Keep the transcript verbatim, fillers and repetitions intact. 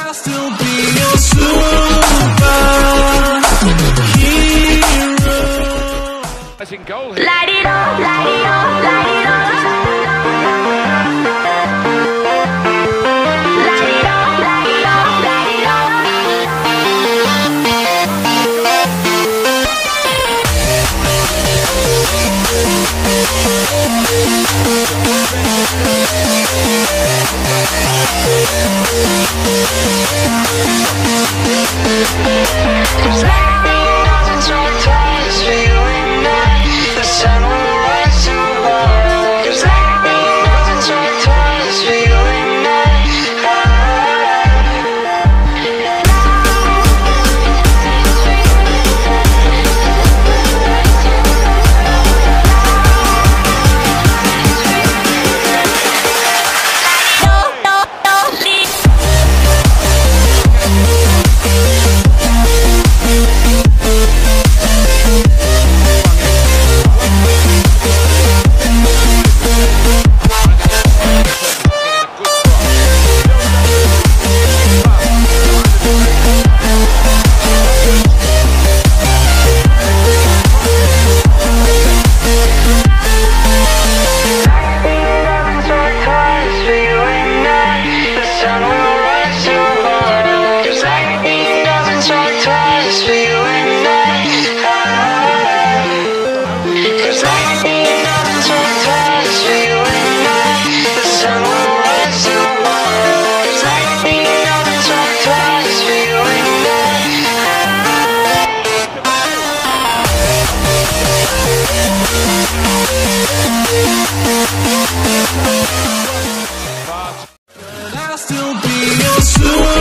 I'll still be your superhero. That's in goal here. Light it up, light it up, light it up. Light it up, light it up, light it up. Cause lightning doesn't strike twice for you and I. The sun will rise tomorrow. Cause lightning doesn't strike twice for you and I. I'll still be your superhero.